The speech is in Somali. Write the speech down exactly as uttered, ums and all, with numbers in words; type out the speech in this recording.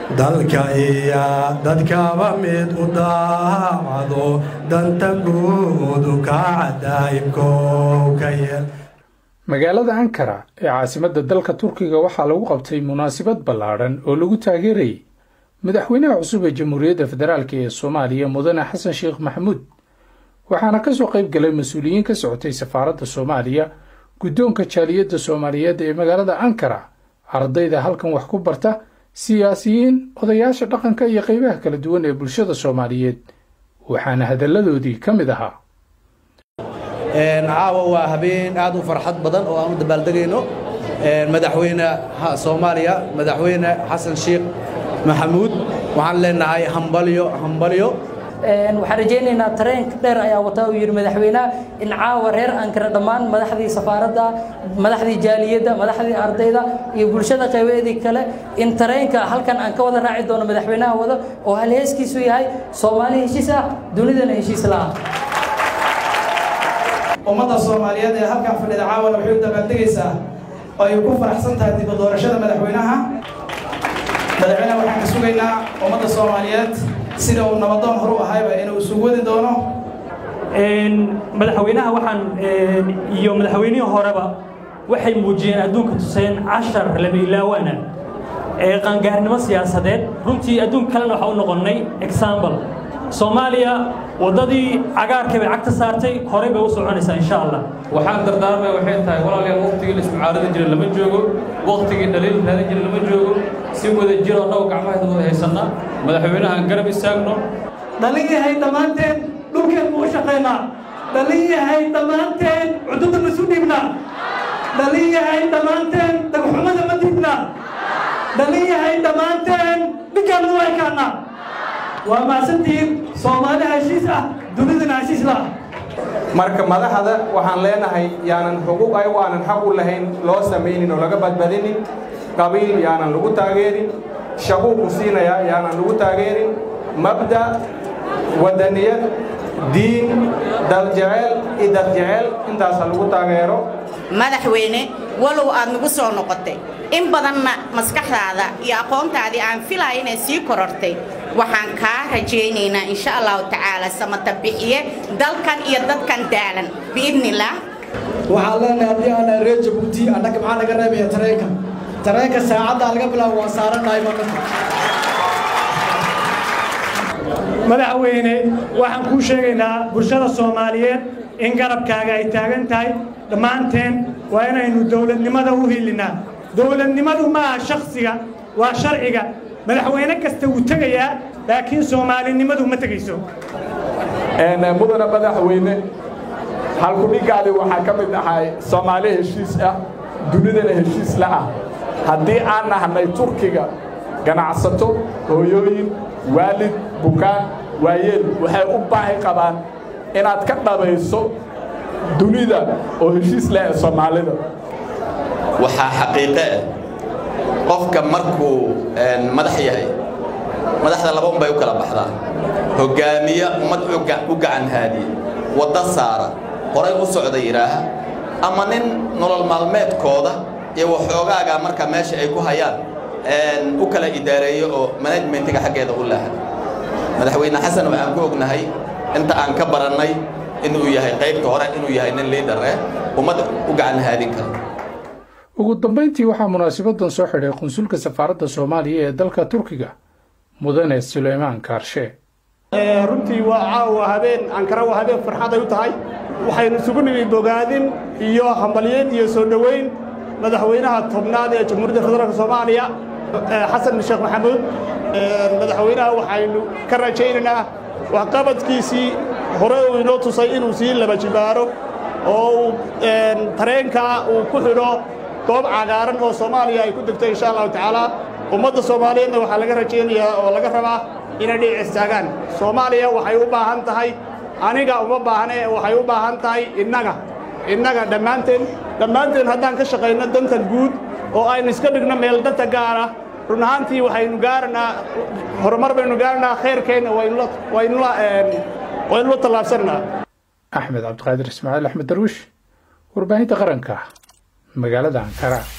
dalka iyo dadkaba mid u daacado danta guudu ka cadaayibkow ka yeel. magaalada Ankara ee caasimadda dalka Turkiga waxaa lagu qabtay munaasabad ballaaran oo lagu taageeray madaxweynaha cusub ee Jamhuuriyadda Federaalka ee Soomaaliya Mudane Xasan Sheekh Maxamuud waxaana ka soo qayb galay mas'uuliyiin ka socotay safaaradda Soomaaliya guddoonka jaaliyadda Soomaaliyeed ee magaalada Ankara ardayda halkan wax ku barta siyaasiyiin odayaasha dhaqanka iyo qaybaha kala duwan ee bulshada Soomaaliyeed waxaana hadalladoodii ka mid ahaa caawa waa habeen aad u farxad badan oo aan u dabaaldegayno madaxweynaha Soomaaliya madaxweyne Xasan Sheekh Maxamuud waxaan leenahay hambalyo hambalyo waxaan rajaynaynaa tareen dheer ayaa wata uu yiri madaxweynaha in caawa reer Ankara dhammaan madaxdii safaaradda madaxdii jaaliyadda madaxdii ardayda iyo bulshada qaybadeedii kale in tareenka halkan aan ka wada raaci doono madaxweynaha wada oo hal heeskiisu yahay Soomaaliya heshiis ah dunidana heshiis la ummadda Soomaaliyeed ee halkan fadhida caawa waxay u dabaaldegaysaa oo ay ku faraxsan tahay dib u doorashada madaxweynaha madaxweynaha waxaan ka sugaynaa ummadda Soomaaliyeed sida uu nabadoon hor u ahayba inuu isugu wadi doono madaxweynaha waxaan iyo madaxweynihii horeba waxay muujiyeen adduunka tuseen cashar laba ilaawana ee qaangaarnimo siyaasadeed runtii adduunka kalena waxa u noqonnay example Soomaaliya wadadii cagaarka bay cagta saartay horey bay u soconaysaa insha Allah waxaan dardaarmay waxay tahay walaalayaal waqtigii la isku caarada jiray lama joogo waqtigii dhaliil raadin jiray lama joogo si wada jiro annagu gacmaha wada haysanaa madaxweynaha garab istaagno dhaliyahay dhamaanteen dhulkeen u shaqeynaa dhaliyahay dhamaanteen cudurda la sudhibna dhaliyahay dhamaanteen dagxumada ma diidna dhaliyahay dhamaanteen dhigaan way kaana waa maasantiin Soomaaliya heshiis ah dunidana heshiis la marka madaxda waxaan leenahay yaanan xuquuq ay waanan xaq u lahayn loo sameeynin oo laga badbadinin qabiil yaanan lagu taageerin shaqo ku siinaya yaanan lagu taageerin mabda wadaniyad diin dal jecel idad jecel intaas lagu taageero madaxweyne walow aad nagu soo noqotay in badanna maskaxdaada iyo aqoontaadii aan filayo inay sii korortay waxaan ka rajaynaynaa insha Allah ta'ala samata bixiye dalkan iyo dadkan daalan biidnillah waxaan leenahay haddii aan reer Jabuuti annaga maxaa laga reebaya tareenka tareenka saacadda laga bilaabo waan saaranahay marka madaxweyne waxaan ku sheegaynaa bulshada Soomaaliyeed in garabkaaga ay taagan tahay dhamaanteen waa inaynu dawladnimada u hilinaa dawladnimadu ma aha shakhsiga waa sharciga madaxweyne kasta uu tagayaa laakiin Soomaalinimadu ma tagayso een mudana madaxweyne halku dhigaali waxa ka mid ahay Soomaali heshiis ah dunidana heshiis la ah haddii aan nahnay Turkiga ganacsato hooyooyin waalid bukaan waayeel waxay u baahi qabaan inaad ka dhabayso dunida oo heshiis la ah Soomaalida waxa xaqiiqo ah qofka markuu madax yahay madaxda laba un bay u kala baxdaa hogaamiye ummad u gacan haadi wada saara horay u socda yiraaha ama nin nolol maalmeedkooda iyo waxoogaaga marka meesha ay ku hayaan u kala idaareeyo oo managementiga xageeda u laahan madaxweyne Xasan waxaan ku ognahay inta aan ka barannay inuu yahay qaybta hore inuu yahay nin leader ah ummad u gacan haadin kara ugu dambeyntii waxaa munaasabadan soo xidhay qunsulka safaaradda Soomaaliya ee dalka Turkiga Mudane Suleymaan Kaarshe runtii waa caawa habeen Ankara waa habeen farxad ay u tahay waxaynu isugu nimid bogaadin iyo hambalyeed iyo soo dhaweyn madaxweynaha tobnaad ee Jamhuuriyadda Federaalka Soomaaliya Xasan Sheekh Maxamuud madaxweynaha waxaynu ka rajaynaynaa waxqabadkiisii hore uu inoo tusay inuu sii laba jibaaro oo tareenka uu ku xidho goob cagaaran oo Soomaaliya ay ku degtay insha Allah ta'ala ummadda Soomaaliyeedna waxa laga rajaynayaa oo laga rabaa inay dhinac istaagaan Soomaaliya waxay u baahan tahay aniga uma baahnee waxay u baahan tahay innaga innaga dhammaanteen dhammaanteen haddaan ka shaqeyno danta guud oo aynu iska dhigno meel danta gaar ah run ahaantii waxaynu gaaranaa horumar baynu gaaranaa khayrkeena waynu la waynu la waynu la tallaabsanaa Axmed Cabdiqaadir Ismaaciil Axmed Darwish warbaahinta qaranka magaalada Ankara.